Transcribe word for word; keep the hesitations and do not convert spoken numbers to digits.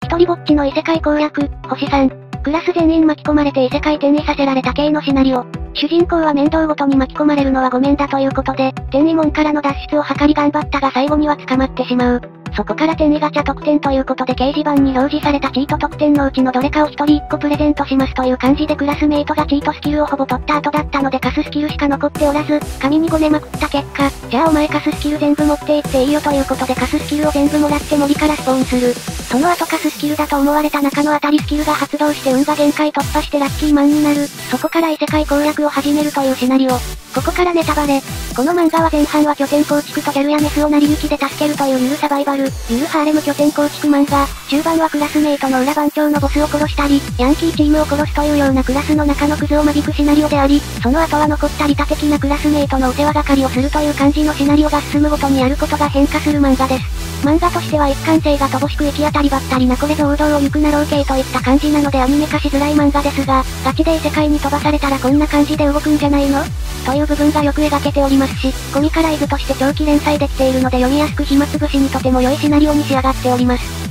一人ぼっちの異世界攻略、星さん。クラス全員巻き込まれて異世界転移させられた系のシナリオ。主人公は面倒ごとに巻き込まれるのはごめんだということで、転移門からの脱出を図り頑張ったが最後には捕まってしまう。そこから転移ガチャ特典ということで掲示板に表示されたチート特典のうちのどれかを一人一個プレゼントしますという感じでクラスメイトがチートスキルをほぼ取った後だったのでカススキルしか残っておらず、紙にごねまくった結果、じゃあお前カススキル全部持っていっていいよということでカススキルを全部もらって森からスポーンする。その後カススキルだと思われた中の当たりスキルが発動して運が限界突破してラッキーマンになる。そこから異世界攻略を始めるというシナリオ。ここからネタバレ。この漫画は前半は拠点構築とギャルやメスを成り行きで助けるというゆるサバイバル、ゆるハーレム拠点構築漫画。中盤はクラスメイトの裏番長のボスを殺したり、ヤンキーチームを殺すというようなクラスの中のクズを間引くシナリオであり、その後は残った利他的なクラスメイトのお世話係をするという感じのシナリオが進むごとにやることが変化する漫画です。漫画としては一貫性が乏しく行き当たりばったりなこれぞ王道を行くなろう系といった感じなのでアニメ化しづらい漫画ですが、ガチで異世界に飛ばされたらこんな感じで動くんじゃないのという部分がよく描けておりますし、コミカライズとして長期連載できているので読みやすく暇つぶしにとても良いシナリオに仕上がっております。